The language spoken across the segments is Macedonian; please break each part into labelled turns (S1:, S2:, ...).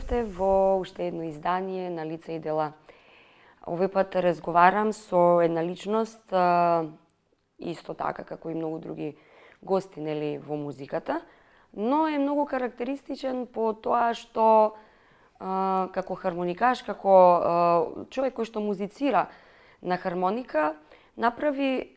S1: Добредојавте во уште едно издание на Лица и дела. Овој пат разговарам со една личност, исто така како и многу други гости нели во музиката, но е многу карактеристичен по тоа што како хармоникаш, како човек кој што музицира на хармоника, направи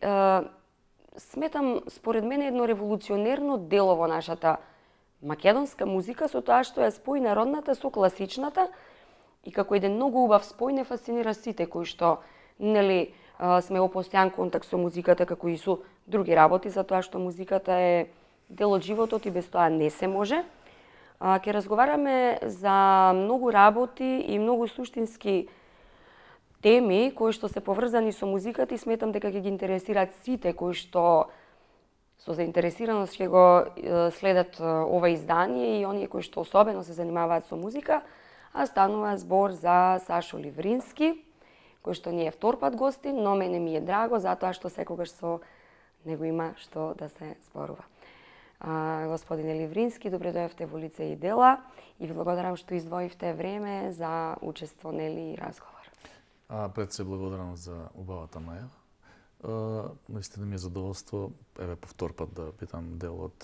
S1: сметам според мене едно револуционерно дело во нашата македонска музика со тоа што ја спои народната со класичната и како еден многу убав спој не фасцинира сите кои што нели сме во постојан контакт со музиката како и со други работи, затоа што музиката е дел од животот и без тоа не се може. Ќе разговараме за многу работи и многу суштински теми кои што се поврзани со музиката и сметам дека ќе ги интересираат сите кои што со заинтересираност ќе го следат ова издание и оние кои што особено се занимаваат со музика, а станува збор за Сашо Ливрински, кој што не е втор пат гостин, но мене ми е драго затоа што секогаш со него има што да се зборува. Господине Ливрински, добре дојавте во Лица и дела и ви благодарам што издвоивте време за учество нели и разговор.
S2: Пред се благодарам за убавата најава. Наистина ми е задоволство, еве по втор пат да питам дел од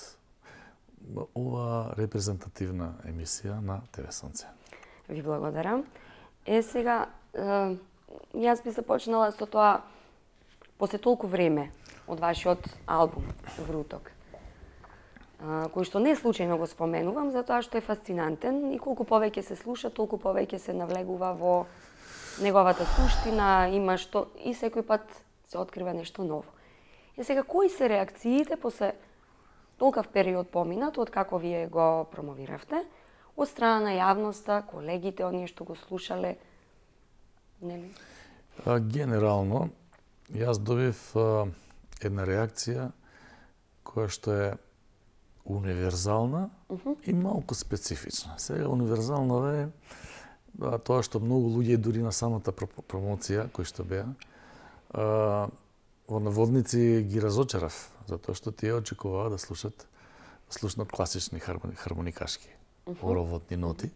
S2: ова репрезентативна емисија на ТВ Сонце.
S1: Ви благодарам. Сега, јас би започнала со тоа, после толку време од вашиот албум Вруток, кој што не случајно го споменувам, затоа што е фасцинантен и колку повеќе се слуша, толку повеќе се навлегува во неговата суштина, има што и секој пат се открива нешто ново. И сега, кои се реакциите после толкав период поминат, од како вие го промовиравте, од страна на јавноста, колегите, оние што го слушале, нели?
S2: Генерално, јас добив една реакција која што е универзална и малку специфична. Сега универзално е тоа што многу луѓе дури на самата промоција кои што беа во наводници ги разочарав, затоа што тие очекуваа да слушнат класични хармоникашки оровотни ноти.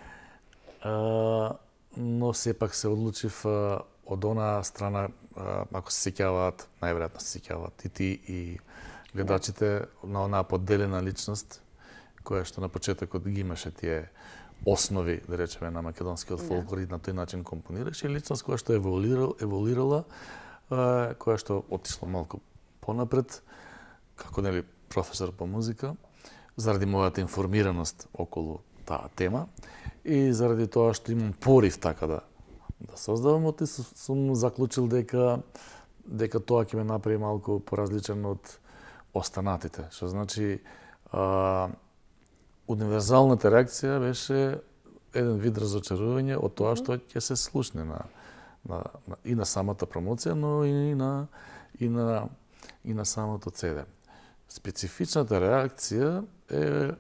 S2: Но сепак се одлучив од онаа страна, ако се сеќаваат, најверојатно се сеќаваат и ти и гледачите на онаа подделена личност која што на почетокот ги имаше тие основи, да речеме, на македонскиот фолклор и на тој начин компонираше, личност која што еволуирала, која што отишла малку понапред, како нели професор по музика, заради мојата информираност околу таа тема и заради тоа што имам порив така да создавам, сум заклучил дека тоа ќе ме направи малку поразличен од останатите, што значи универзалната реакција беше еден вид разочарување од тоа што ќе се слушне и на самата промоција, но и на самото CD. Специфичната реакција е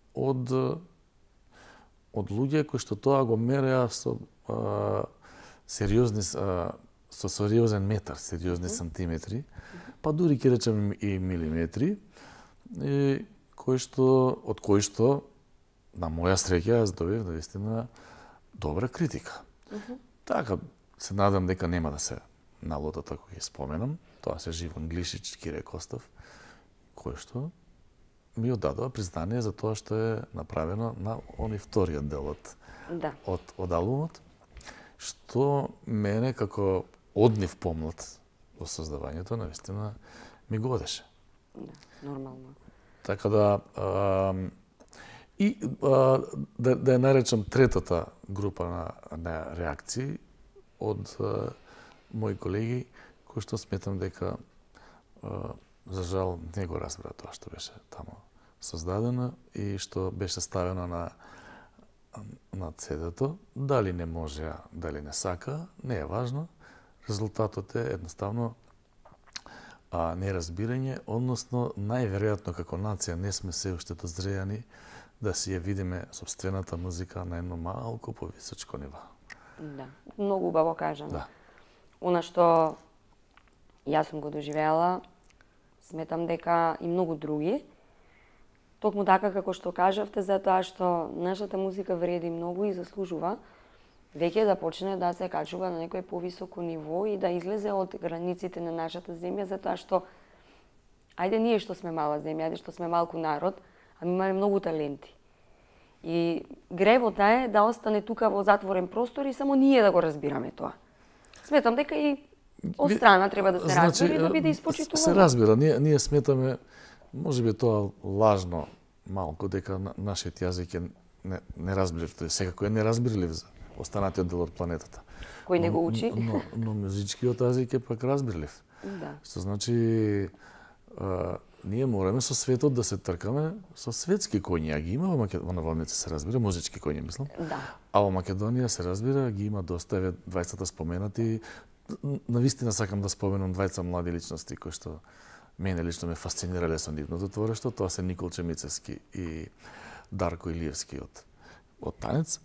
S2: од луѓе кои што тоа го мереа со сериозен метар, сериозни сантиметри, па дури ќе речем и милиметри, од кои што на моја среќа јас добив наистина добра критика. Така се надам дека нема да се налутат ако ги споменам. Тоа се Живан Глишич, Кире Костов, кој што ми оддадува признание за тоа што е направено на оној вториот дел од албумот, што мене како однив помлад во создавањето наистина ми годеше.
S1: Нормално.
S2: Така да ја наречам третата група на реакции од мои колеги кои што сметам дека за жал не го разбра тоа што беше таму создадено и што беше ставено на CD-то. Дали не можеа, дали не сака, не е важно. Резултатот е едноставно неразбирање, односно најверојатно како нација не сме се уште дозреани да си ја видиме собствената музика на едно малку повисочко ниво.
S1: Да, многу убаво кажано.
S2: Да.
S1: Она што јас сум го доживела, сметам дека и многу други, токму така како што кажавте, затоа што нашата музика вреди многу и заслужува веќе да почне да се качува на некој повисоко ниво и да излезе од границите на нашата земја, затоа што ајде ние што сме мала земја, ајде што сме малку народ, ами имаме многу таленти. И гревота е да остане тука во затворен простор и само ние да го разбираме тоа. Сметам дека и од страна треба да се разбира и да биде испочитувано.
S2: Се разбира, ние сметаме, можеби тоа лажно малку, дека нашиот јазик е неразбирлив, секако е неразбирлив за останатиот дел од планетата.
S1: Кој не го учи?
S2: Но музичкиот јазик е пак разбирлив.
S1: Да.
S2: Што значи ние мораме со светот да се тркаме со светски коњи, а ги има во наводници се разбира, музички коњи мислам.
S1: Да.
S2: А во Македонија се разбира, ги има доста, еве двајцата споменати. Навистина сакам да споменам двајца млади личности кои што мене лично ме фасцинирале со нивното творештво, тоа се Никол Чемицевски и Дарко Илиевски од танец.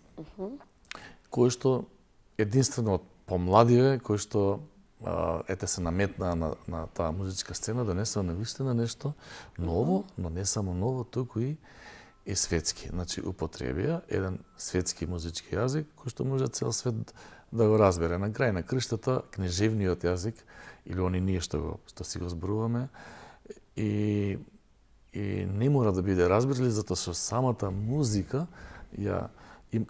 S2: Кои што единствено од помладиве, кои што ете се наметнаа на таа музичка сцена, донесува навистина нешто ново, но не само ново, туку и светски. Значи употребија еден светски музички јазик кој што може цел свет да го разбере. На крај на крштата книжевниот јазик или они ние што си го зборуваме и не мора да биде разбирлив, затоа што самата музика им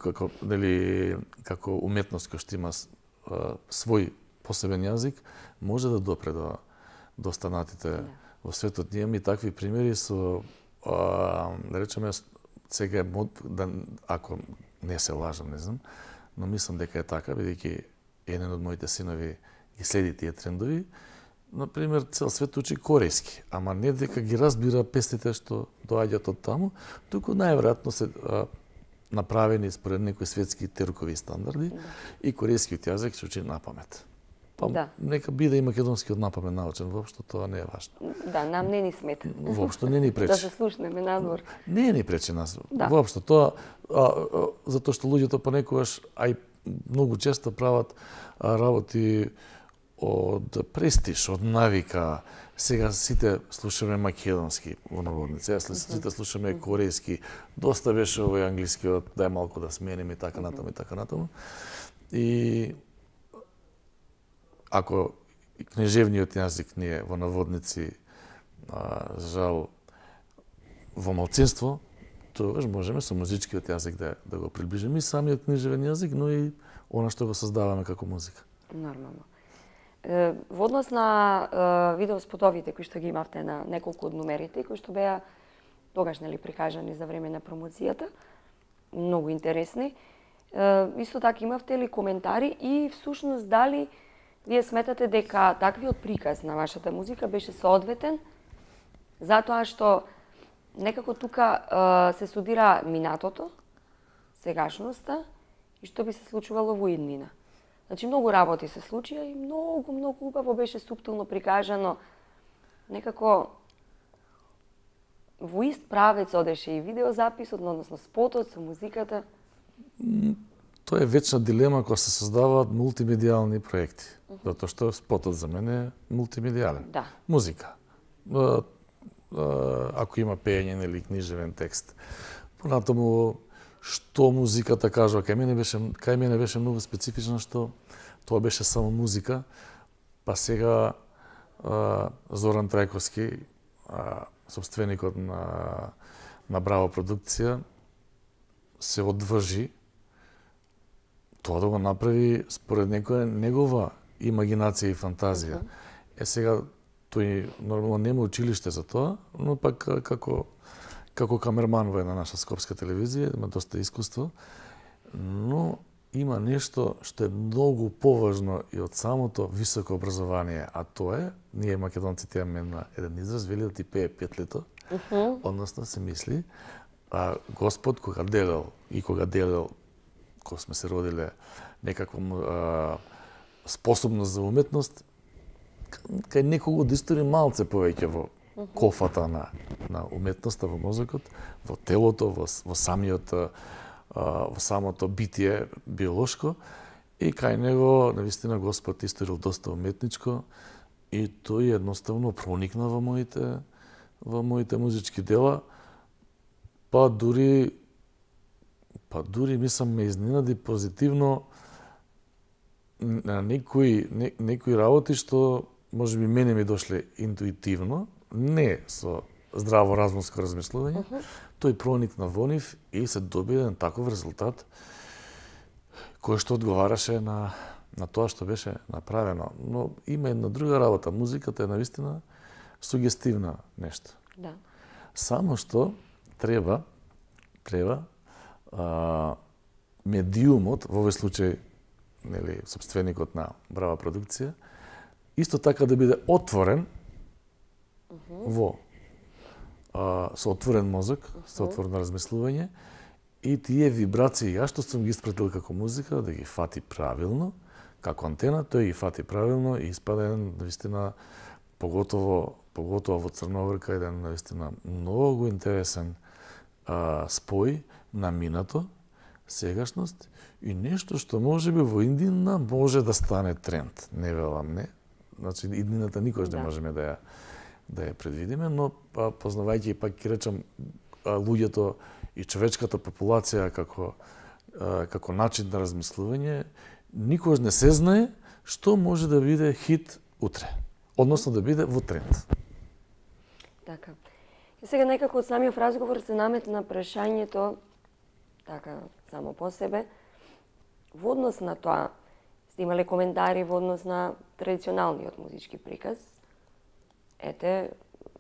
S2: како уметност која што има свој посебен јазик, може да допре до останатите во светот. Ние имаме такви примери со, да речеме, сега ако не се лажам, не знам, но мислам дека е така, бидејќи еден од моите синови ги следи тие трендови. Например, цел свет учи корејски, ама не дека ги разбира песните што доаѓаат од таму, туку најверојатно се направени според некои светски теркови стандарди и корејскиот јазик се учи напамет. Нека биде и македонскиот напамет научен, воопшто тоа не е важно.
S1: Да, нам не ни смета.
S2: Воопшто не ни пречи.
S1: Да се слушнеме надвор.
S2: Не ни пречи нас. Воопшто тоа, затоа што луѓето понекогаш, а и многу често прават работи од престиж, од навика. Сега сите слушаме македонски во наводници, сите слушаме корејски. Доста беше овој англискиот, дај малку да смениме и така натаму и така натаму. И ако книжевниот јазик не е во наводници, жал, во малцинство, тогаш можеме со музичкиот јазик да го приближиме и самиот книжевен јазик, но и она што го создаваме како музика.
S1: Нормално. Во однос на видеоспотовите кои што ги имавте на неколку од номерите, кои што беа тогаш прикажани за време на промоцијата, многу интересни. Исто така имавте ли коментари и всушност дали вие сметате дека таквиот приказ на вашата музика беше соодветен, затоа што некако тука се студира минатото, сегашноста и што би се случувало во иднина. Значи, многу работи се случија и многу убаво беше суптилно прикажано. Некако во ист правец одеше и видеозаписот, односно спотот со музиката.
S2: Тоа е вечна дилема кога се создаваат мултимедијални проекти. Затоа што спотот за мене е мултимедијален.
S1: Да.
S2: Музика. Ако има пеење или книжевен текст. Понатаму, што музиката кажува, кај мене беше многу специфично што тоа беше само музика, па сега Зоран Трајковски, собственикот на Браво продукција, се одважи тоа да го направи според некоја негова имагинација и фантазија. Сега тој нормално нема училиште за тоа, но пак како камерман во една наша скопска телевизија, има доста искуство, но има нешто што е многу поважно и од самото високо образование, а тоа е, ние македонците имаме еден израз, вели да ти пее петлето, односно се мисли, Господ кога делел, кога сме се родиле некаква способност за уметност, кај некого да истори малце повеќе во кофата на уметноста во мозокот, во телото, во самото битие биолошко, и кај него навистина Господ историл доста уметничко и тој едноставно проникна во моите музички дела. Па дури мислам ме изненади позитивно на некои работи што можеби мене ми дошле интуитивно, не со здраво разумско размислување, тој проникна во нив и се доби еден таков резултат кој што одговараше на тоа што беше направено. Но има една друга работа. Музиката е навистина сугестивна нешто.
S1: Да.
S2: Само што треба медиумот, во овој случај, нели, сопственикот на Брава продукција, исто така да биде отворен во со отворен мозок, со отворено размислување и тие вибрации, јас што сум ги испратил како музика, да ги фати правилно, како антена, тој ги фати правилно и испада еден, навистина, поготово во Црногорка, еден, навистина, многу интересен спој на минато, сегашност и нешто што можеби во иднина може да стане тренд. Не велам, не. Значи, иднината никош не можеме да ја предвидиме, но познавајќи пак ќе речам луѓето и човечката популација како начин на размислување, никош не се знае што може да биде хит утре, односно да биде во тренд.
S1: Така. И сега некако од самиот разговор се наметна прашањето, така, само по себе, во однос на тоа, сте имале коментари во однос на традиционалниот музички приказ. Ете,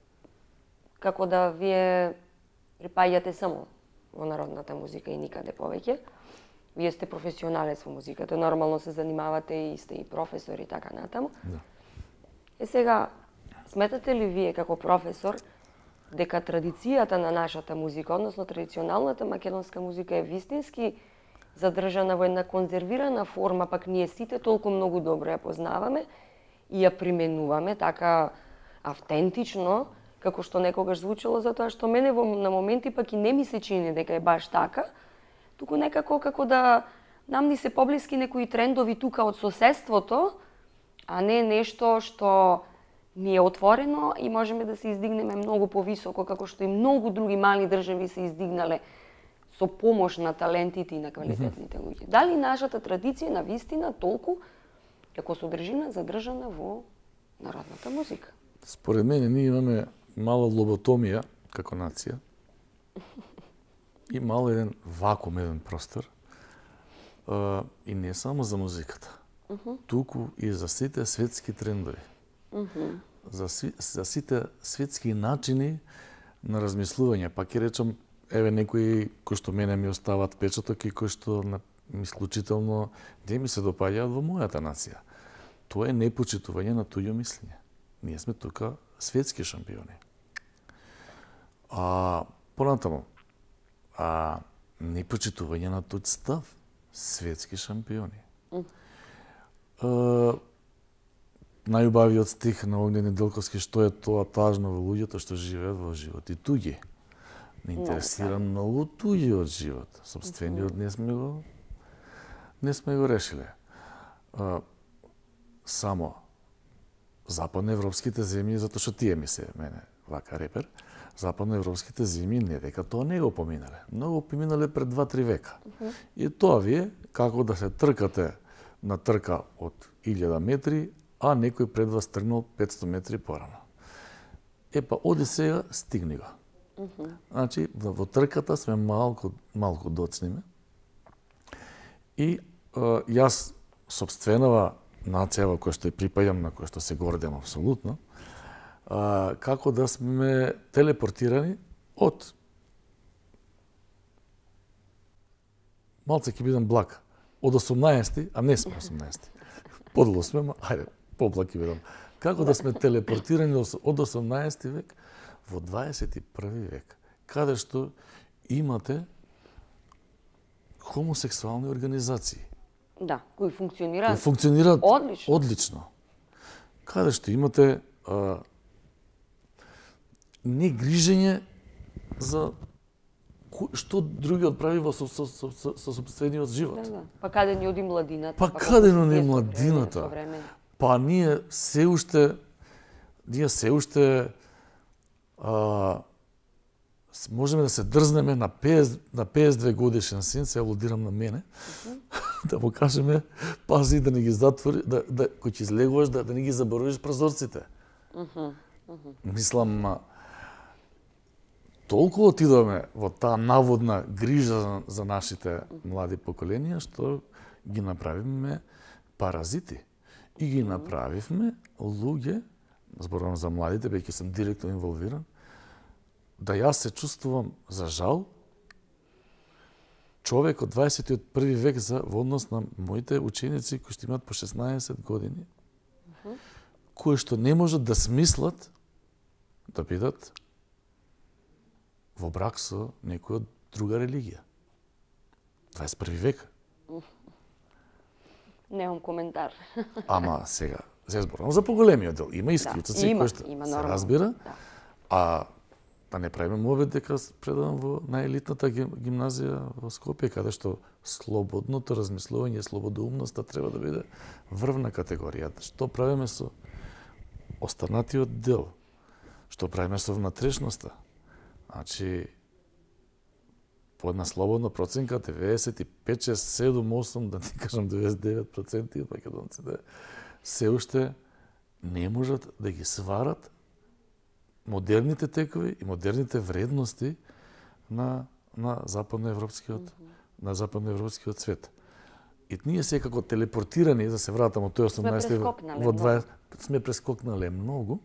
S1: како да вие припаѓате само во народната музика и никаде повеќе. Вие сте професионалец во музиката, нормално се занимавате и сте и професор и така натаму.
S2: Да.
S1: Е сега, сметате ли вие како професор дека традицијата на нашата музика, односно традиционалната македонска музика е вистински задржана во една конзервирана форма, пак ние сите толку многу добро ја познаваме и ја применуваме така автентично, како што некогаш звучело, затоа што мене на моменти пак и не ми се чини дека е баш така, туку некако како да нам ни се поблиски некои трендови тука од соседството, а не нешто што ни е отворено и можеме да се издигнеме многу повисоко, како што и многу други мали држави се издигнале со помош на талентите и на квалитетните луѓе. Дали нашата традиција на вистина толку како содржина задржана во народната музика?
S2: Според мене ние имаме мала лоботомија како нација и мал еден вакуум, еден простор и не само за музиката, туку и за сите светски трендови. За сите светски начини на размислување. Пак ќе речам, еве некои кои што мене ми остават печаток и кои што исклучително не ми се допаѓаат во мојата нација. Тоа е непочитување на туѓо мислење. Ние сме тука светски шампиони. Понатаму, непочитување на туѓ став, светски шампиони. Најубавиот стих на Огнен Неделковски, што е тоа тажно во луѓето што живеат во живот и туѓи. Не интересира многу туѓиот живот. Собствениот не сме го решиле. Само западноевропските земји, затоа што тие ми се мене вака репер, западноевропските земји не дека тоа не го поминале. Многу поминале пред 2-3 века. И тоа вие како да се тркате на трка од 1000 метри, а некој пред вас тргнал 500 метри порано. Епа, оди сега, стигни го. Значи, во трката сме малку доцниме. И јас, собственава нација во која што ја припаѓам, на која што се гордам апсолутно, како да сме телепортирани од малце ќе бидам благ, од 18, а не сме 18. Подло сме, ајде, поблаг ќе бидам. Како да сме телепортирани од 18 век во 21 век, каде што имате хомосексуални организации.
S1: Да, кои функционираат
S2: одлично. Каде што имате негрижење за што другиот прави со сопствениот живот.
S1: Да. Па каде ни оди младината?
S2: Па каде ни младината? Па ние се уште можеме да се дрзнеме на 52 годишен син, се алудирам на мене, да му кажеме, пази да не ги затвори, кој ќе излегуваш, да не ги заборавиш прозорците. Мислам, толку отидоме во таа наводна грижа за нашите млади поколенија, што ги направиме паразити. И ги направивме луѓе, зборувам за младите, бејќи сум директно инволвиран, да јас се чувствувам, за жал, човек од 21 век во однос на моите ученици кои што имаат по 16 години, кои што не можат да смислат да бидат во брак со некој од друга религија. 21 век.
S1: Немам коментар.
S2: Ама сега, се зборувам за поголемиот дел. Има исклучоци кои што се разбира, а да не правиме мовет дека предавам во најелитната гимназија во Скопје, каде што слободното размислување, слободоумноста треба да биде врвна категорија. Што правиме со останатиот дел? Што правиме со внатрешноста? Значи, по една слободна проценка, 95, 6, 7, 8, да не кажам 99% од македонците, се уште не можат да ги сварат модерните текови и модерните вредности на западноевропскиот свет. И ние секако телепортирани, да се вратам од тој 18 во 20 сме прескокнале многу.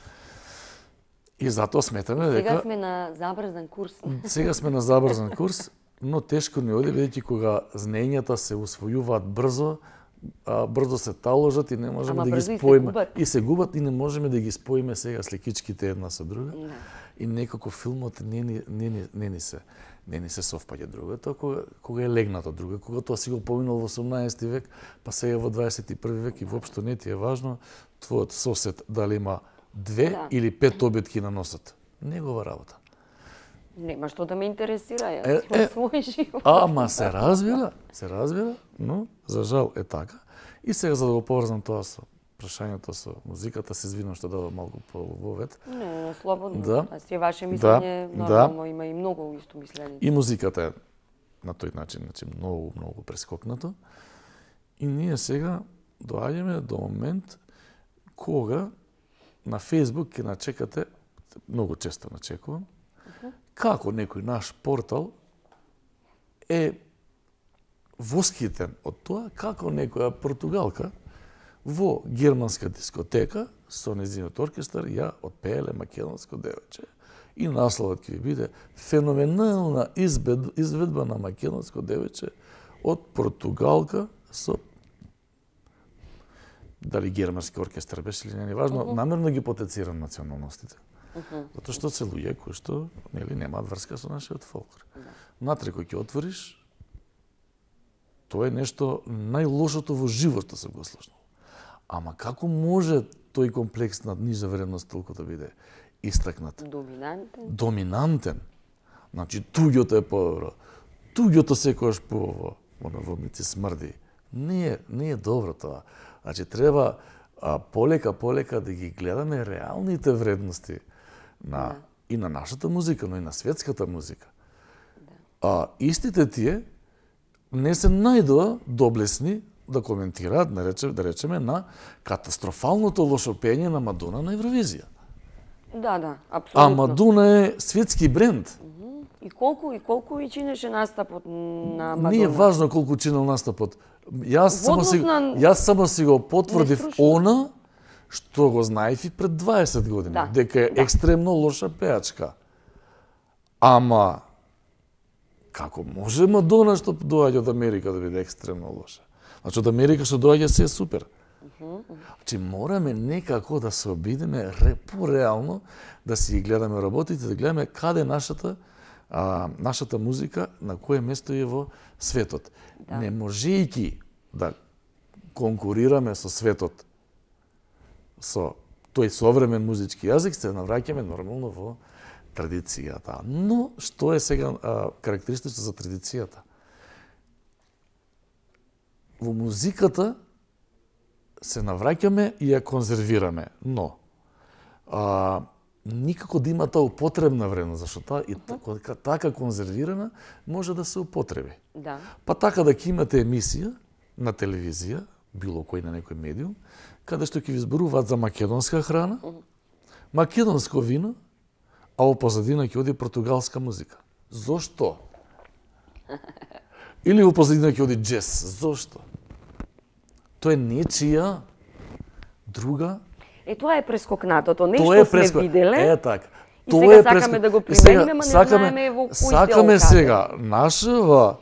S2: И затоа сметаме дека
S1: сега сме на забрзан курс.
S2: Сега сме на забрзан курс, но тешко ни оди бидејќи кога знаењата се усвојуваат брзо, брзо се таложат и не можеме да ги споиме. И се губат и не можеме да ги споиме сега сликичките една со друга. И некако филмот не ни се совпаѓа другото, кога е легнато друго, кога тоа си го поминал во 18 век, па сега во 21 век и воопшто не ти е важно твојот сосед дали има 2 или 5 обетки на носот. Негова работа.
S1: Нема што да ме интересира, јас имам свој живот.
S2: Ама се разбира, но за жал е така. И сега за да го поврзам тоа со прашањето со музиката, се извинувам што дадов малку повет.
S1: Не, слободно.
S2: Да.
S1: Си ваше мислење, нормално има и многу исто мислење.
S2: И музиката е на тој начин, значи многу прескокнато. И ние сега доаѓаме до момент кога на Facebook ќе начекате, многу често начекувам, како некој наш портал е восхитен од тоа како некоја португалка во германска дискотека со нејзиниот оркестар ја отпееле македонско девојче. И насловот ќе ви биде феноменална изведба на македонско девојче од португалка со дали германски оркестар беше или не е важно, намерно ги потенцирам националностите. Затоа што се луѓе кои што немаат врска со нашиот фолклор. Натре кој ќе отвориш, тоа е нешто најлошото во животот се го слушнал. Ама како може тој комплекс на нижа вредност толку да биде истакнат? Доминантен. Значи, туѓото е подобро. Туѓото секојаш поубаво. Во ми ти смрди. Не е добро тоа. Значи, треба полека да ги гледаме реалните вредности и на нашата музика, но и на светската музика. Истите тие не се најдоа доблесни да коментираат, да речеме, на катастрофалното лошо пење на Мадуна на Евровизија.
S1: Да, апсолутно.
S2: А Мадуна е светски бренд.
S1: И колку и чинеше настапот на Мадуна?
S2: Не е важно колку чинел настапот. Јас само си го потврдив она што го знаев и пред 20 години, дека е екстремно лоша пеачка. Ама како може Мадуна што доаѓа од Америка да биде екстремно лоша? Значи од Америка што доаѓа се е супер. Значи мораме некако да се обидеме пореално да си гледаме работите, да гледаме каде нашата музика, на кое место е во светот. Не можејќи да конкурираме со светот со тој современ музички јазик, се навраќаме нормално во традицијата. Но што е сега карактеристично за традицијата? Во музиката се навраќаме и ја конзервираме, но никако да има таа употребна вредност, зашто така конзервирана може да се употреби.
S1: Да.
S2: Па така да ќе имате емисија на телевизија, било кој на некој медиум, каде што ќе ви зборуваат за македонска храна, македонско вино, а во позадина ќе оди португалска музика. Зошто? Или во позадина ќе оди джез. Зошто? Тоа е нечија друга.
S1: Тоа е прескокнатото, нешто сме виделе.
S2: Е така.
S1: И сега сакаме да го примениме, ама не знаеме во кој дел.
S2: Сакаме сега нашава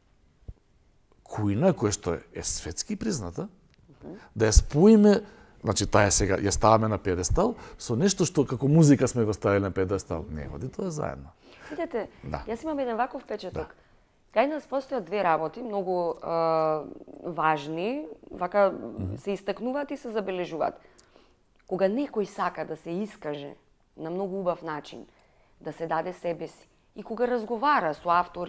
S2: кујна, која што е светски призната, да ја споиме, значи таа сега ја ставаме на педестал со нешто што како музика сме го ставили на педестал. Не води тоа заедно.
S1: Видете,
S2: Да.
S1: јас имам еден ваков печаток. Кај нас постојат две работи, многу важни, вака се истакнуваат и се забележуваат. Кога некој сака да се искаже на многу убав начин, да се даде себе си, и кога разговара со автори,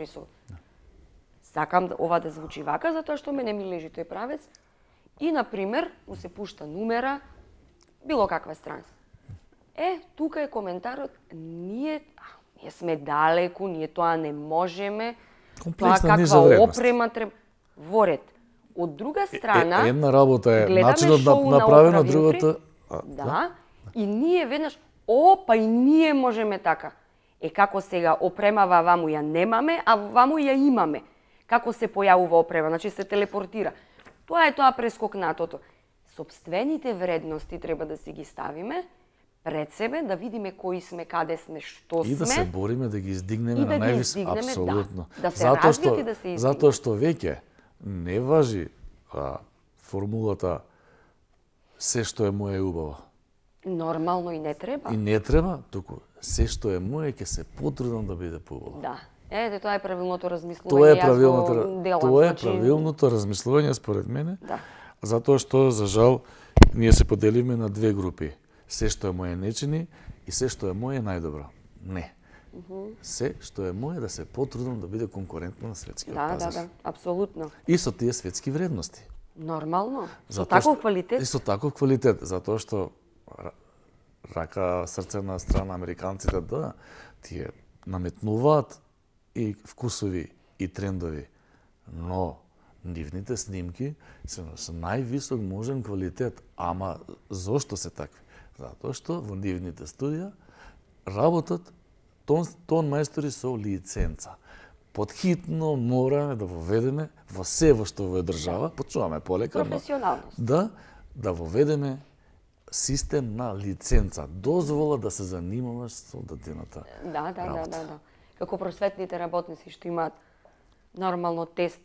S1: сакам ова да звучи вака, затоа што мене ми лежи тој правец, и, например, му се пушта numера, било каква странка. Тука е коментарот, ние сме далеку, ние тоа не можеме, тоа каква опрема треба. Воред. Од друга страна,
S2: една работа е начинот направено, другата...
S1: Да, и ние веднаш, па и ние можеме така. Како сега опремава ваму ја немаме, а ваму ја имаме. Како се појавува опрема, значи се телепортира. Тоа е тоа прескокнатото. Сопствените вредности треба да си ги ставиме пред себе, да видиме кои сме, каде сме, што сме.
S2: И да се бориме да ги издигнеме на највисоко. Апсолутно.
S1: Да се развијат и да се издигнат.
S2: Затоа што веќе не важи формулата се што е моје убаво.
S1: Нормално и не треба.
S2: И не треба, туку се што е моје ќе се потрудам да биде поубаво.
S1: Да. Тоа е правилното размислување.
S2: Тоа е правилното размислување според мене.
S1: Да.
S2: Затоа што за жал ние се поделиме на две групи. Се што е моје нечини и се што е моје најдобро. Не. Се што е моје да се потрудам да биде конкурентно на светскиот пазар.
S1: Да, апсолутно.
S2: И со тие светски вредности.
S1: Нормално. Со таков квалитет.
S2: И со таков квалитет, затоа што рака срце на страна американците тие наметнуваат и вкусови и трендови, но нивните снимки се со највисок можен квалитет. Ама зошто се такви? Затоа што во нивните студија работат тон мајстори со лиценца. Подхитно мораме да воведеме во се во што во држава, почуваме полека,
S1: професионалност.
S2: Да воведеме систем на лиценца, дозвола да се занимаваш со дадената работа.
S1: Да. Како просветните работници што имаат нормално тест,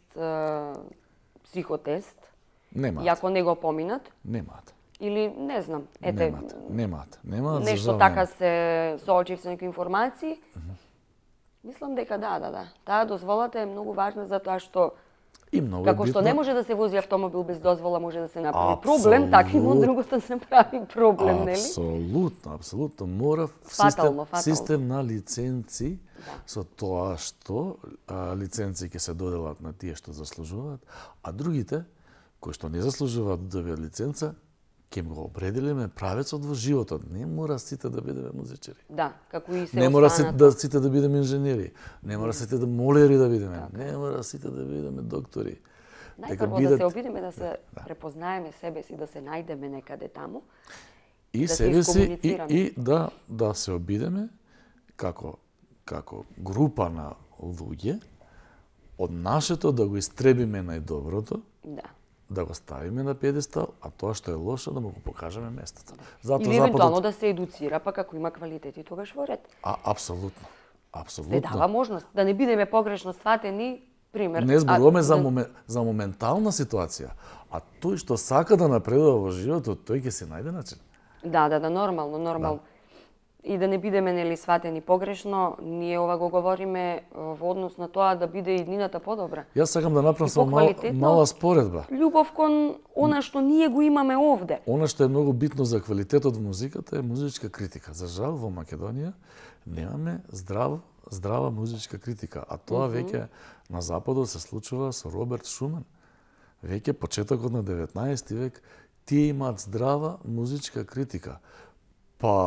S1: психотест,
S2: немаат.
S1: И ако не го поминат,
S2: немаат.
S1: Или не знам,
S2: немаат.
S1: Нешто така се соочив со некои информации. Мислам дека да. Таа дозволата е многу важна затоа што како што не може да се вози автомобил без дозвола, може да се направи проблем, така и во другото се прави проблем, нели?
S2: Апсолутно. Мора систем на лиценци, со тоа што лиценци ќе се доделат на тие што заслужуваат, а другите, кои што не заслужуваат да добијат лиценца, ќе го определиме правецот во животот. Не мора сите да бидеме музичари.
S1: Да, како и се
S2: не мора сите да бидеме инженери. Не мора сите да молери да бидеме. Не мора сите да бидеме доктори.
S1: Најпрво да се обидеме да се препознаеме себе си, да се најдеме некаде таму.
S2: И себе си и да се обидеме како група на луѓе од нашето да го истребиме најдоброто. Да го ставиме на педестал, а тоа што е лошо да му го покажеме местото.
S1: Или евентуално да се едуцира, па како има квалитети тогаш во ред.
S2: Апсолутно.
S1: Се дава можност да не бидеме погрешно сватени, пример.
S2: Не зборуваме за моментална ситуација, а тој што сака да напредува во животот, тој ќе се најде начин.
S1: Да, нормално. И да не бидеме нели сватени погрешно, ние ова го говориме во однос на тоа да биде иднината подобра.
S2: Јас сакам да направам само мала споредба.
S1: Љубов кон она што ние го имаме овде.
S2: Она што е многу битно за квалитетот во музиката е музичка критика. За жал во Македонија немаме здрава музичка критика, а тоа веќе на западот се случува со Роберт Шуман. Веќе почетокот на 19 век тие имаат здрава музичка критика. Па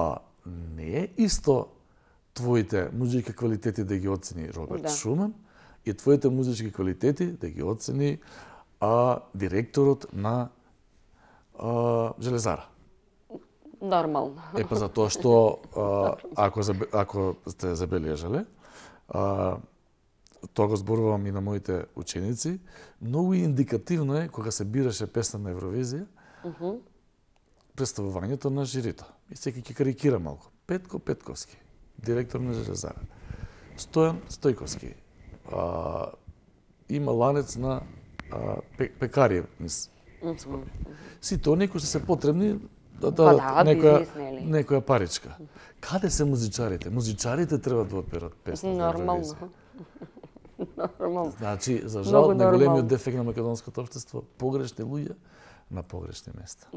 S2: не е исто твоите музички квалитети да ги оцени Роберт Шуман и твоите музички квалитети да ги оцени директорот на Железара.
S1: Нормално.
S2: Па затоа што ако сте забележале, тоа го зборувам и на моите ученици, многу индикативно е кога се бираше песна на Евровизија, представувањето на жирито. И секи ќе карикира малку. Петко Петковски, директор на Железара. Стојан Стојковски, има ланец на пекари низ. Сите оние кои се потребни да дадат некоја паричка. Каде се музичарите? Музичарите треба да одберат песна за Евровизија.
S1: Нормално.
S2: Значи, за жал, најголемиот дефект на македонското општество, погрешни луѓе на погрешни места.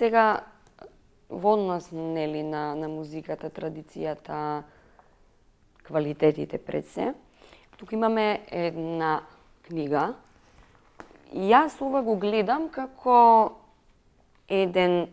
S1: сега во однос нели на музиката, традицијата, квалитетите пред се. Тука имаме една книга и јас ова го гледам како еден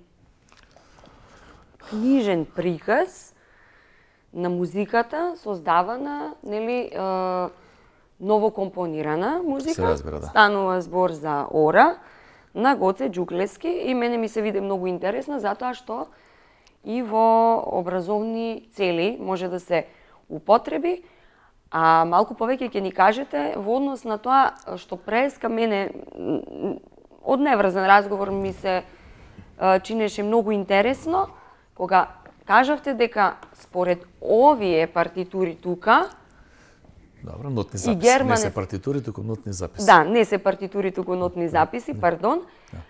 S1: книжен приказ на музиката создавана, нели, ново компонирана музика.
S2: Се разбира, да.
S1: Станува збор за Ора на Гоце Џуклевски и мене ми се виде многу интересна затоа што и во образовни цели може да се употреби, а малку повеќе ќе ни кажете во однос на тоа што преска мене од неврзан разговор ми се чинеше многу интересно кога кажавте дека според овие партитури тука,
S2: Добро, нотни записи.
S1: Германец...
S2: Не се партитури, туку нотни записи.
S1: Да, не се партитури, туку нотни записи, пардон.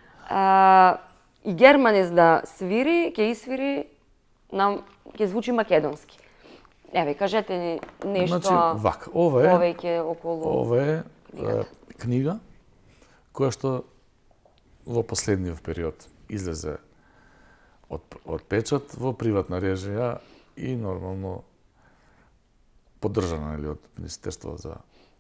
S1: И Германец да свири, ќе свири, ќе звучи македонски. Еве, кажете ни нешто.
S2: Значи, вака, ова е книга која што во последниот период излезе од печат во приватна режија и нормално поддржана од Министерство за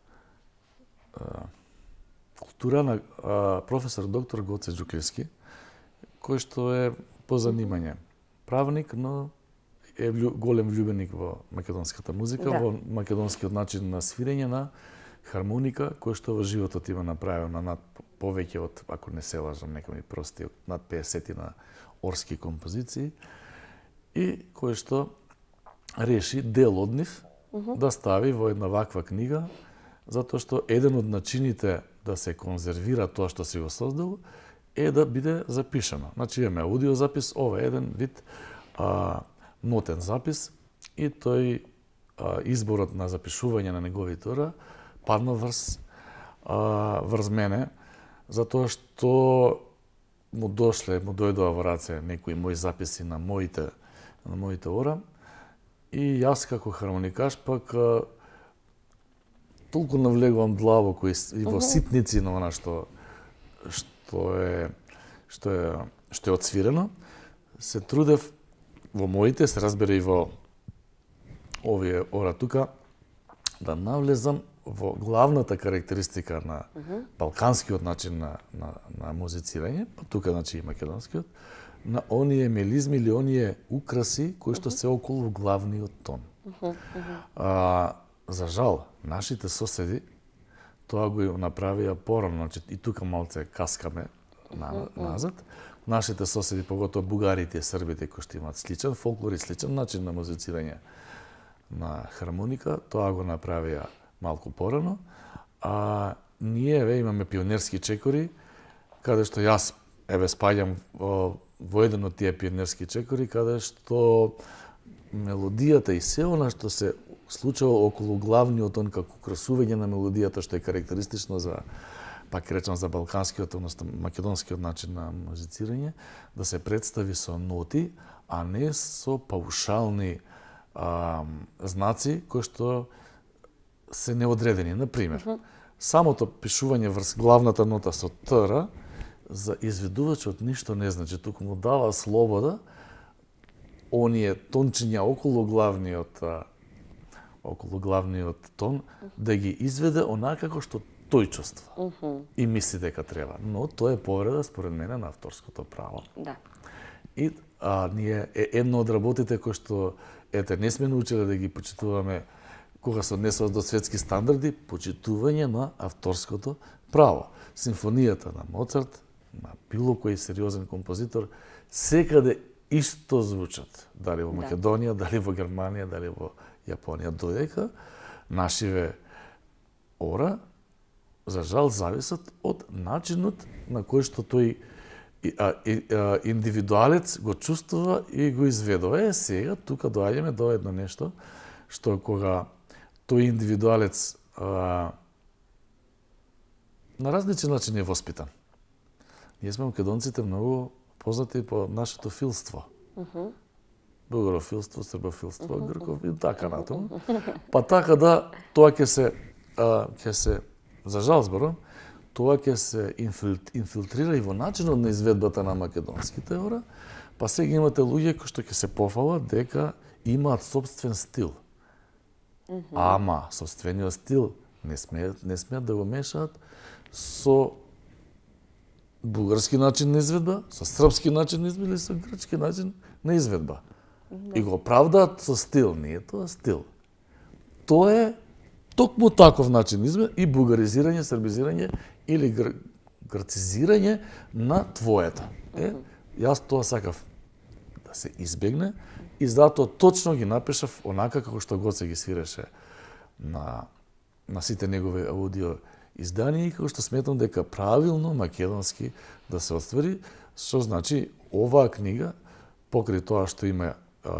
S2: култура на професор доктор Гоце Џуклевски, кој што е по занимање правник, но е голем влюбеник во македонската музика, во македонскиот начин на свирење на хармоника, кој што во животот има направено над повеќе од, ако не се лажам, нека ми прости, над 50 на орски композиции и кој што реши дел од нив да стави во една ваква книга, затоа што еден од начините да се конзервира тоа што си го создал е да биде запишано. Значи имаме аудиозапис, ова е еден вид нотен запис и тој изборот на запишување на неговите ора падна врз мене, затоа што му дојдоа во раце некои мои записи на моите ора и јас како хармоникаш пак толку навлегувам длабоко и во ситници на она што е отсвирено, се трудев во моите, се разбере и во овие ора тука, да навлезам во главната карактеристика на балканскиот начин на музицирање, па тука значи и македонскиот, на оние мелизми или оние украси кои што се околу главниот тон. За жал, нашите соседи тоа го направија порано, значи и тука малце каскаме назад. Нашите соседи, поготоа бугарите и србите кои што имаат сличен фолклор и сличен начин на музицирање на хармоника, тоа го направија малку порано, а ние имаме пионерски чекори, каде што јас спаѓам во еден од тие пионерски чекори, каде што мелодијата и се она што се случува околу главниот тон како украсување на мелодијата што е карактеристично за, пак речам, за балканскиот, односно македонскиот начин на музицирање, да се представи со ноти, а не со паушални знаци кои што се неодредени. Например, самото пишување врз главната нота со тр за изведувачот ништо не значи, туку му дава слобода оние тончиња околу главниот тон да ги изведе онака како што тој чувства и мисли дека треба. Но тоа е повреда според мене на авторското право.
S1: Да.
S2: И ние едно од работите кои што не сме научиле да ги почитуваме кога се однесува до светски стандарди, почитување на авторското право. Симфонијата на Моцарт, на било кој сериозен композитор, секаде исто звучат. Дали во Македонија, дали во Германија, дали во Јапонија, додека нашиве ора, за жал, зависат од начинот на кој што тој индивидуалец го чувствува и го изведува. Сега тука доаѓаме до едно нешто, што кога тој индивидуалец на различен начин е воспитан. Ние сме македонците многу познати по нашето филство. Бугарофилство, србофилство, грков и така натаму. Па така да тоа ќе се за жал зборам, тоа ќе се инфилтрира и во начинот на изведбата на македонските ора, па сега имате луѓе кои што ќе се пофалат дека имаат собствен стил. Ама собствениот стил не смеат да го мешаат со бугарски начин на изведба, со српски начин на изведба или со грчки начин на изведба. И го оправдаат со стил. Не е тоа стил. Тоа е токму таков начин изведба и бугаризирање, србизирање или грцизирање на твоето. Јас тоа сакав да се избегне и затоа точно ги напишав онака како што Гоце ги свиреше на сите негови аудио изданија и како што сметам дека правилно македонски да се оствари, што значи оваа книга покрај тоа што има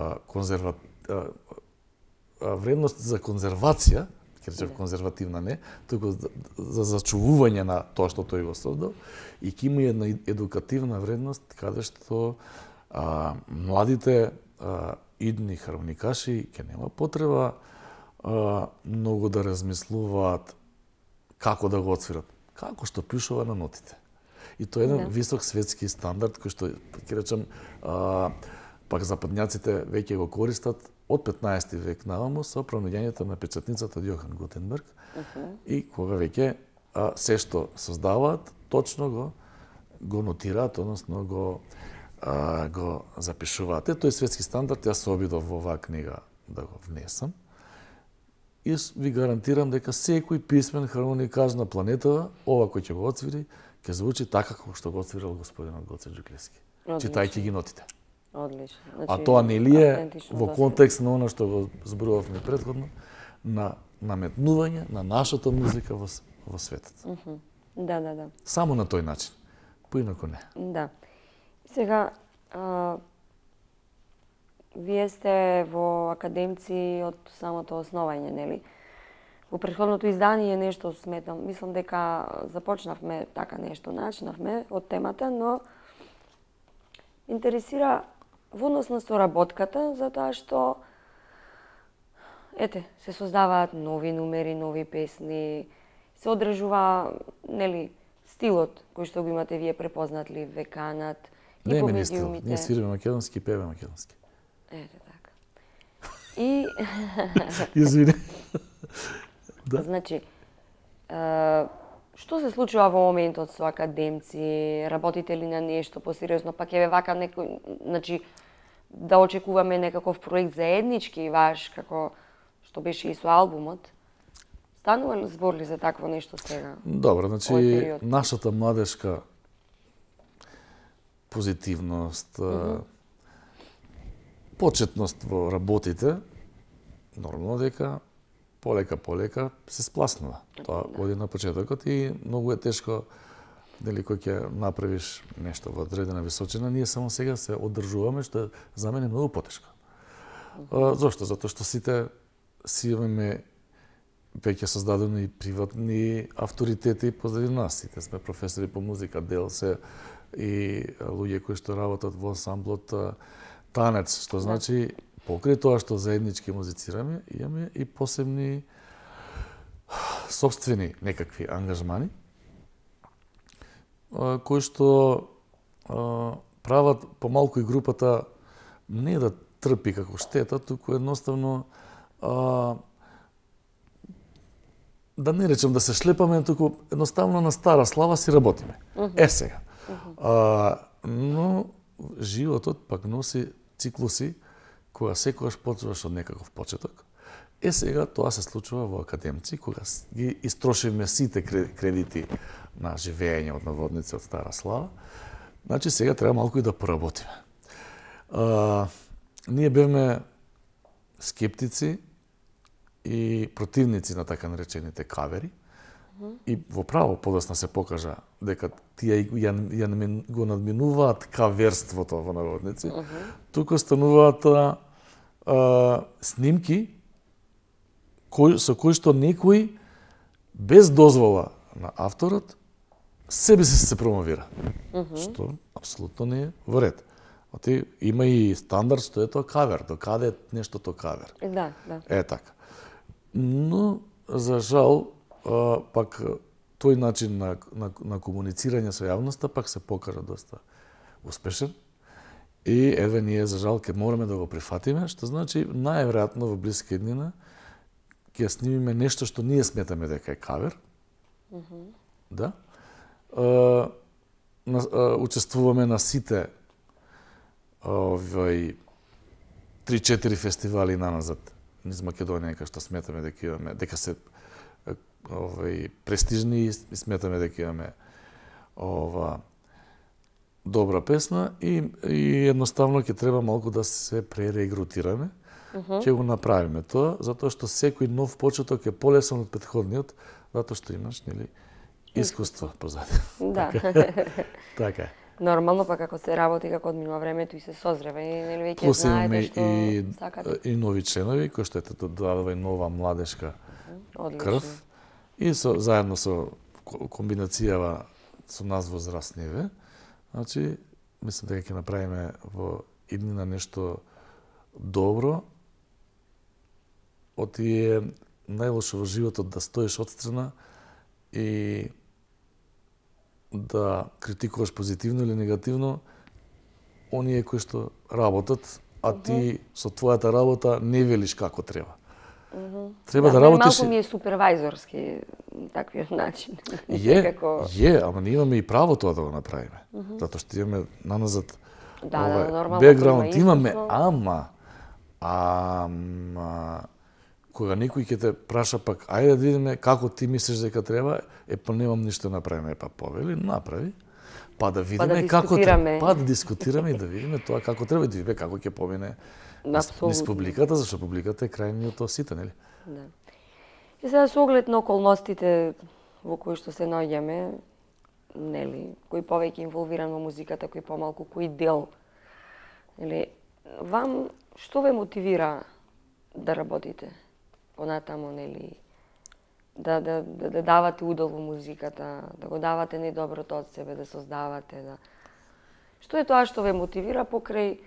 S2: вредност за конзервација, ќе речем конзервативна не, туку за зачувување на тоа што тој го создал, и ќе има една едукативна вредност каде што младите идни хармоникаши ќе нема потреба многу да размислуваат како да го отсвират, како што пишува на нотите. И тоа е еден висок светски стандард кој што ќе речем пак западњаците веќе го користат од 15 век наваму со пронаѓањето на печатницата од Јохан Гутенберг и кога веќе се што создаваат точно го нотираат, односно го запишуваат. Тој светски стандард јас се обидов во оваа книга да го внесам. И ви гарантирам дека секој писмен хармоникаж на планетава, ова кој ќе го отсвири, ќе звучи така како што го отсвирал господинот Гоце Џуклевски, читајќи ги нотите.
S1: Одлично.
S2: А тоа не ли е во контекст на она што го зборувавме претходно, на наметнување на нашата музика во светот.
S1: Да.
S2: Само на тој начин. Поинаку не.
S1: Да. Сега, вие сте во академци од самото основање, нели? Во претходното издание нешто сметам, мислам дека започнавме така нешто, начнавме од темата, но интересира во однос на соработката, затоа што се создаваат нови numери, нови песни, се одржува, нели, стилот кој што го имате вие препознатли веканат и по медиумите.
S2: Ние свириме македонски и певаме македонски.
S1: Така. И
S2: Извини. Да.
S1: Значи, што се случува во моментот со академци, работите ли на нешто посериозно, па ќе ве вака некој, значи, да очекуваме некаков проект заеднички ваш, како што беше и со албумот? Станува ли збор ли за такво нешто сега?
S2: Добро, значи, нашата младешка позитивност, почетност во работите, нормално дека полека се спласнува. Тоа оди на почетокот и многу е тешко дали кој ќе направиш нешто во одредена височина, ние само сега се одржуваме, што за мене е многу потешко. Зошто? Затоа што сите си имаме веќе создадени приватни авторитети позади нас. Сите сме професори по музика, дел се и луѓе кои што работат во ансамблот танец, што значи покрај тоа што заеднички музицираме, имаме и посебни собствени некакви ангажмани кои што прават помалку и групата не да трпи како штета, туку едноставно да не речем да се шлепаме, туку едноставно на стара слава си работиме. Сега. Но животот пак носи циклуси кога секогаш почнуваш од некаков почеток. Сега тоа се случува во академци, кога ги истрошивме сите кредити на живење од наводници од стара слава. Значи сега треба малку и да поработиме. Ние бевме скептици и противници на така наречените кавери. И во право подосна се покажа дека тие ја го надминуваат каверството во наводници, туку стануваат снимки со кои што некој без дозвола на авторот себе се промовира. Што апсолутно не е во ред. Има и стандард што е тоа кавер, докаде е нештото кавер.
S1: Да.
S2: Така. Но, за жал, пак тој начин на комуницирање со јавноста пак се покажа доста успешен. И еве ние за жал ќе мораме да го прифатиме, што значи најверојатно во блиска иднина ќе снимиме нешто што ние сметаме дека е кавер. Да. Учествуваме на сите овој 3-4 фестивали наназад низ Македонија, кај што сметаме дека имаме, дека се престижни и сметаме дека имаме добра песна и едноставно ќе треба малку да се пререгрутираме. Ќе го направиме тоа, затоа што секој нов почеток е полесен од претходниот, затоа што имаш, нели, искуство позади.
S1: Да.
S2: Така е.
S1: Нормално, па како се работи, како одминува времето и се созрева, и нели веќе знаете што сакате.
S2: И нови членови, кои што ете додава и нова младешка крв. И заедно со комбинацијава со нас возрастниве, значи, мислам дека ќе направиме во иднина нешто добро. Од тие најлошо во животот да стоиш отстрана и да критикуваш позитивно или негативно оние кои што работат, а ти со твојата работа не велиш како треба. Треба да работиш.
S1: Малку ми е супервајзорски таквиот начин.
S2: Ама ние имаме и право тоа да го направиме. Затоа што имаме наназад
S1: нормално
S2: бекграунд имаме, кога некој ќе те праша пак, ајде да видиме како ти мислиш дека треба, па немам ништо направиме, па повели, направи, па да видиме како треба, па да дискутираме и да видиме тоа како треба и да видиме како ќе помине низ публиката, зашто публиката е крајниот осита, нели?
S1: Да. И сега со оглед на околностите во кои што се наоѓаме, нели, кој повеќе инволвиран во музиката, кој помалку, кој дел, нели, вам што ве мотивира да работите понатамо, нели, да давате удел во музиката, да го давате најдоброто од себе, да создавате, да... Што е тоа што ве мотивира покрај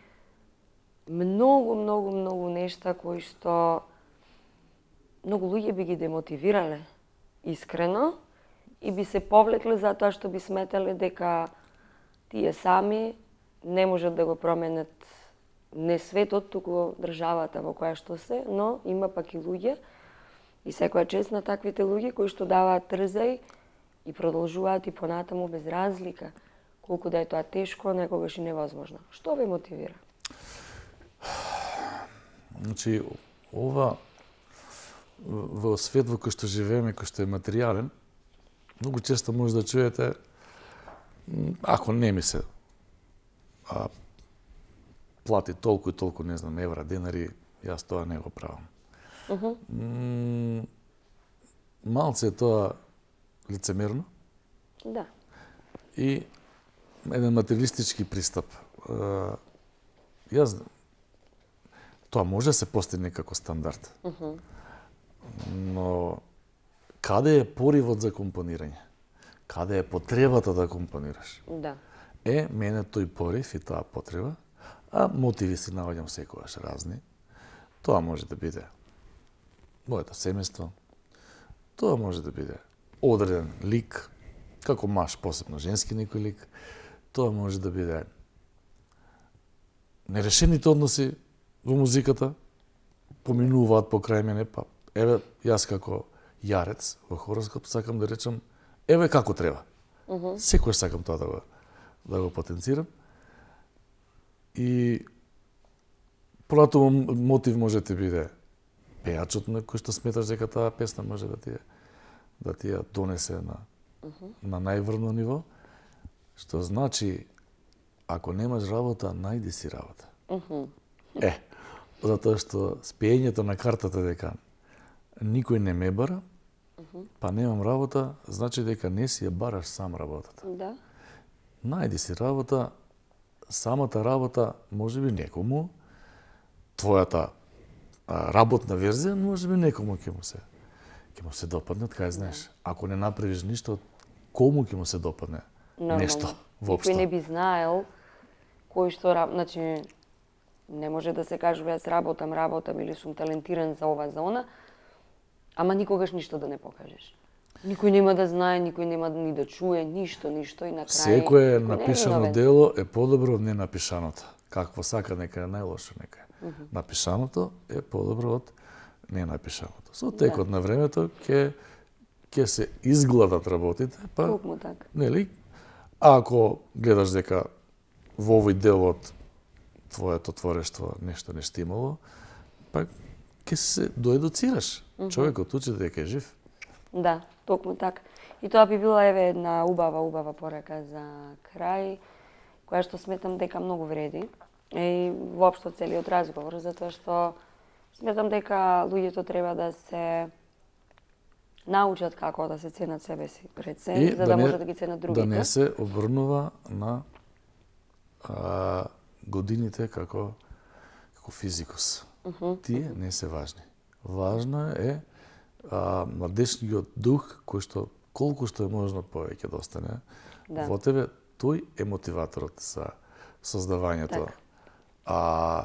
S1: многу нешта кои што многу луѓе би ги демотивирале искрено и би се повлекле затоа што би сметале дека тие сами не можат да го променат не светот, туку државата во која што се, но има пак и луѓе и секоја чест на таквите луѓе кои што даваат трзај и продолжуваат и понатаму без разлика, колку да е тоа тешко, некогаш и невозможно. Што ве мотивира?
S2: Значи, ова во свет во кој што живееме, кој што е материјален, многу често може да чуете, ако не ми се плати толку и толку, не знам, евра, денари, јас тоа не го правам. Малце е тоа лицемерно.
S1: Да.
S2: И еден материјалистички пристап. Јас тоа може да се постигне како стандард. Но каде е поривот за компонирање? Каде е потребата да компонираш?
S1: Да.
S2: Мене тој порив и таа потреба, а мотиви си наоѓам секогаш разни. Тоа може да биде моето семејство, тоа може да биде одреден лик, како маж, посебно женски некој лик, тоа може да биде нерешените односи во музиката, поминуваат покрај мене, па еве, јас како јарец во хороскоп сакам да речам, еве како треба. Секојаш сакам тоа да го потенцирам. И понатаму мотив може да биде пејачот на кој што сметаш дека таа песна може да ти ја донесе на најврно ниво, што значи ако немаш работа, најди си работа. Затоа што спеењето на картата дека никој не ме бара, па немам работа, значи дека не си ја бараш сам работата.
S1: Да.
S2: Најди си работа, самата работа можеби некому, твојата работна верзија, можеби некому ќе му се допадне, кај знаеш. Ако не направиш ништо, кому ќе му се допадне нешто воопшто?
S1: Никој не би знаел кој што значи не може да се кажува јас работам или сум талентиран за ова, за она, ама никогаш ништо да не покажеш. Никој нема да знае, никој нема ни да чуе, ништо и на крај.
S2: Секое
S1: никој не е
S2: напишано
S1: виновен.
S2: дело е подобро од ненапишаното. Какво сака, нека е најлошо, нека е. Напишаното е подобро од ненапишаното. Со текот на времето ќе се изгладат работите, па
S1: Токму така.
S2: нели? А ако гледаш дека во овој дел од твоето творештво нешто не штимало, па ќе се доедуцираш. Човекот учи дека е жив.
S1: Да, токму така. И тоа би била еве една убава порака за крај, која што сметам дека многу вреди. И воопшто целиот разговор, затоа што сметам дека луѓето треба да се научат како да се ценат себе си пред се, за да можат да ги ценат другите.
S2: Да не се обрнува на годините како физикус. Тие не се важни. Важно е младежниот дух кој што колку што е можно повеќе да остане во тебе, тој е мотиваторот за создавањето.
S1: Так.
S2: А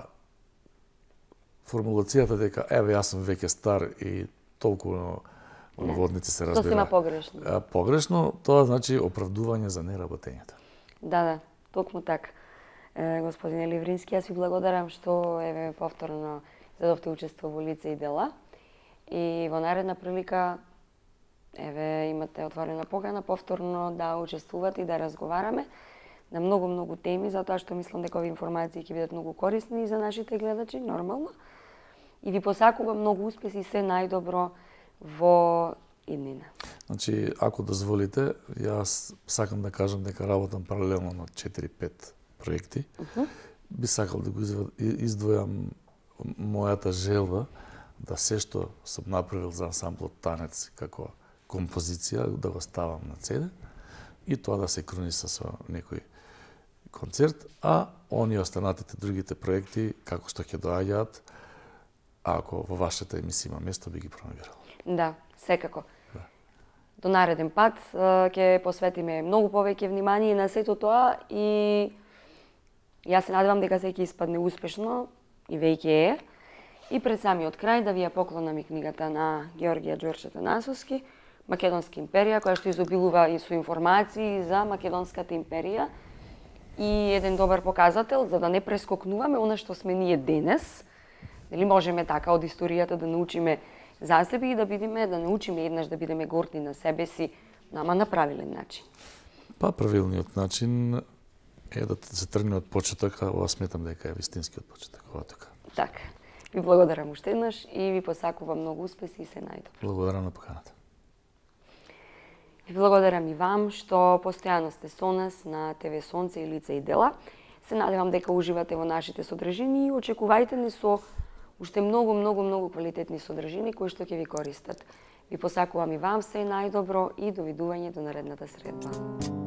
S2: формулацијата дека еве јас сум веќе стар и толку водници се разбира.
S1: Тоа сема погрешно.
S2: Погрешно, тоа значи оправдување за неработењето.
S1: Да, токму така. Господине Ливрински, јас ви благодарам што еве повторно задовте учество во лице и дела. И во наредна прилика еве имате отворена покана повторно да учествувате и да разговараме на многу теми, затоа што мислам дека овие информации ќе бидат многу корисни и за нашите гледачи, нормално. И ви посакувам многу успеси и се најдобро во иднина.
S2: Значи, ако дозволите, јас сакам да кажам дека работам паралелно на 4-5 проекти. Би сакал да го издвојам мојата желба да се што сум направил за ансамблот Танец како композиција, да го ставам на CD и тоа да се круниса со некој концерт, а они останатите другите проекти, како што ќе доаѓаат, ако во вашата емисија има место, би ги промовирал.
S1: Да, секако. До нареден пат ќе посветиме многу повеќе внимание на сето тоа и јас се надевам дека се ќе испадне успешно и веќе е. И пред самиот крај да ви ја поклонам и книгата на Георгија Ѓорче Танасовски, Македонска империја, која што изобилува и со информации за Македонската империја и еден добар показател за да не прескокнуваме она што сме ние денес. Нели можеме така од историјата да научиме за себе и да научиме еднаш да бидеме горди на себе си, нама на правилен начин.
S2: Па правилниот начин е да се тргне од почеток, а ова сметам дека е вистинскиот почеток, ова така.
S1: Така. Ви благодарам уште еднаш и ви посакувам многу успеси и се најдобро.
S2: Благодарам на поканата.
S1: Ви благодарам и вам што постојано сте со нас на ТВ Сонце и Лице и дела. Се надевам дека уживате во нашите содржини и очекувајте не со уште многу квалитетни содржини кои што ќе ви користат. Ви посакувам и вам се најдобро и довидување до наредната средба.